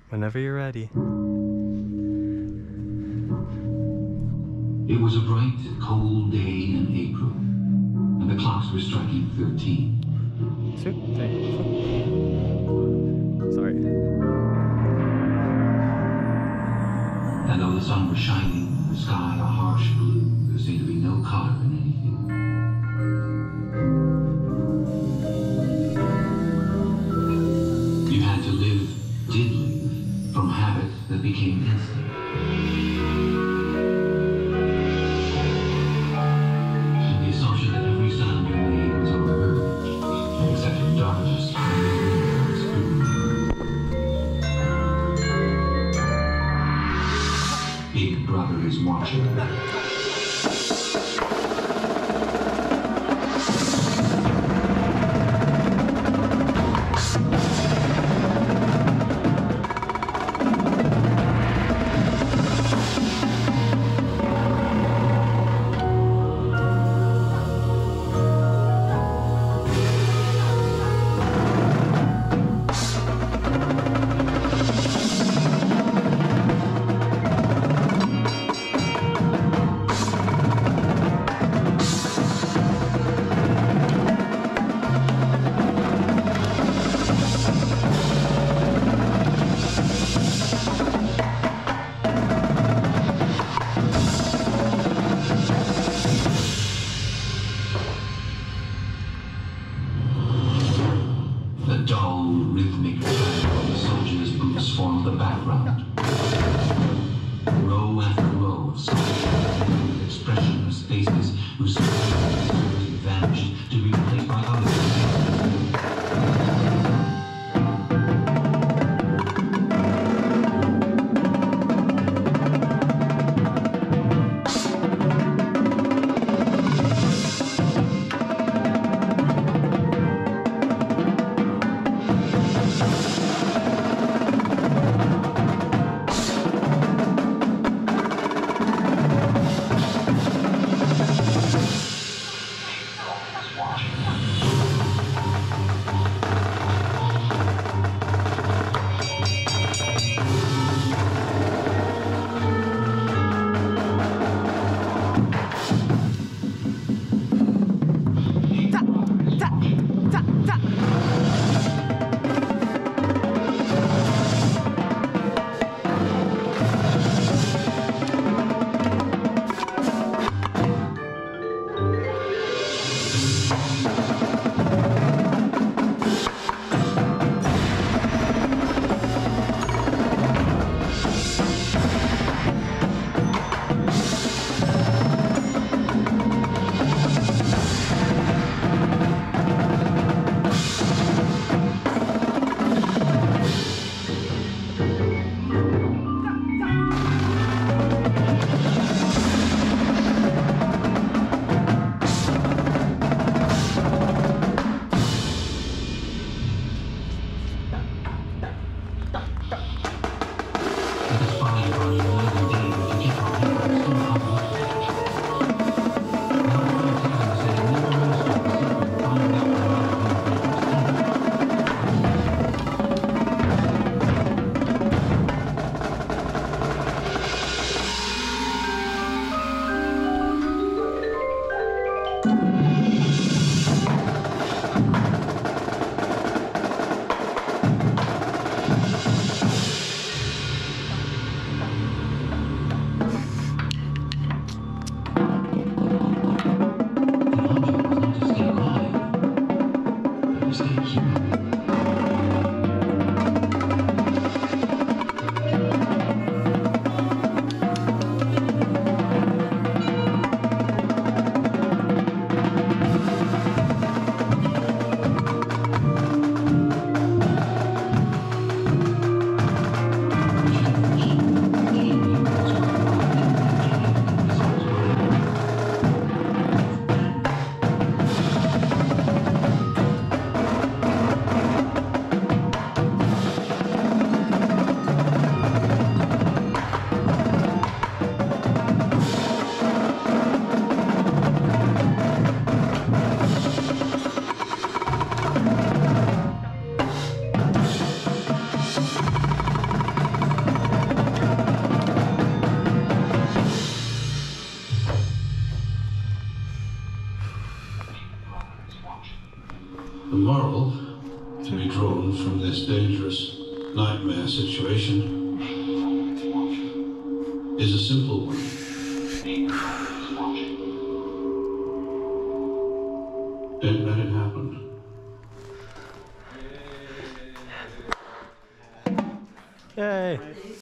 Whenever you're ready. It was a bright, cold day in April, and the clocks were striking 13. Sorry. And though the sun was shining, the sky a harsh blue, there seemed to be no color in anything. You had to live, did live, from habit that became instinct. And the assumption that every sound you made was overheard, except in darkness and the wind. Big Brother is watching. The dull, rhythmic clatter of the soldiers' boots formed the background. Row after row of soft, expressionless faces whose slowly vanished to be replaced by others. The moral to be drawn from this dangerous nightmare situation is a simple one. Don't let it happen. Yay!